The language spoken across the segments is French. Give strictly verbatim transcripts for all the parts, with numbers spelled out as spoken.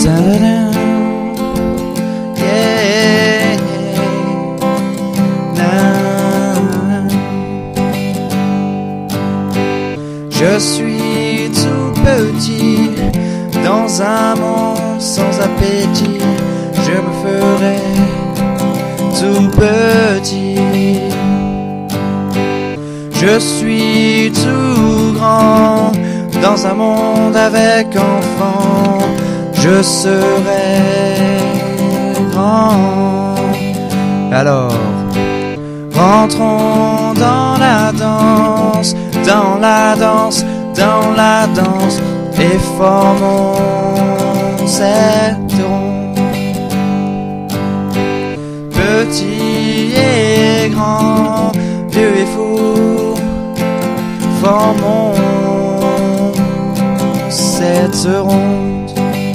Ta-da-da. Yeah. Na. Je suis tout petit dans un monde sans appétit. Je me ferai tout petit. Je suis tout grand dans un monde avec enfants. Je serai grand. Alors, rentrons dans la danse, dans la danse, dans la danse, et formons cette ronde. Petit et grand, vieux et fou, formons cette ronde.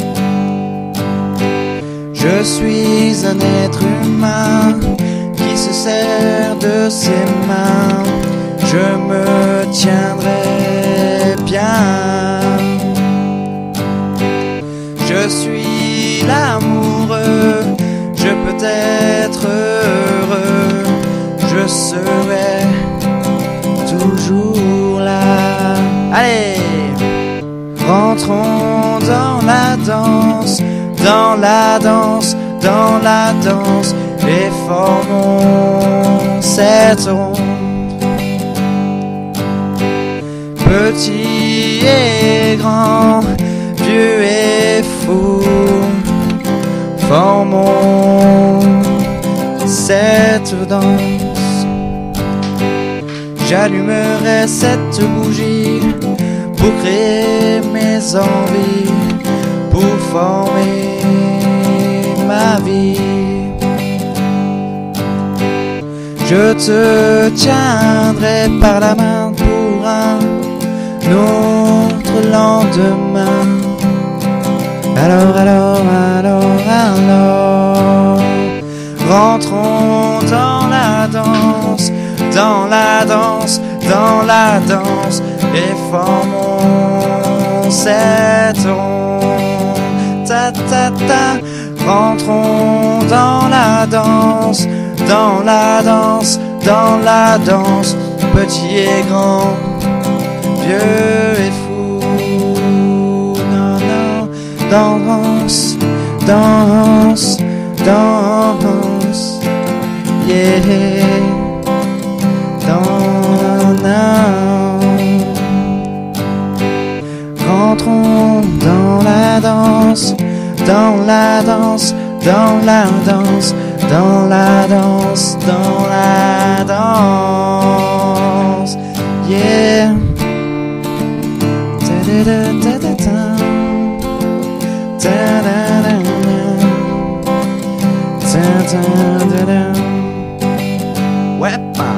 Je suis un être humain qui se sert de ses mains. Je me tiendrai bien. Je suis l'amoureux, je peux être heureux, je serai toujours là. Allez, rentrons dans la danse, dans la danse, dans la danse, et formons cette ronde. Petit et grand, vieux et fou, formons cette danse. J'allumerai cette bougie pour créer mes envies, pour former ma vie. Je te tiendrai par la main pour un autre lendemain. Alors, alors, alors, alors, rentrons dans la danse, dans la danse, dans la danse, et formons cette ronde. Ta ta ta, rentrons dans la danse, dans la danse, dans la danse, petit et grand, vieux et fou. Non, non, danse, danse, danse, yeah. Dans, rentrons dans la danse, dans la danse, dans la danse, dans la danse, dans la danse, yeah. Ouais.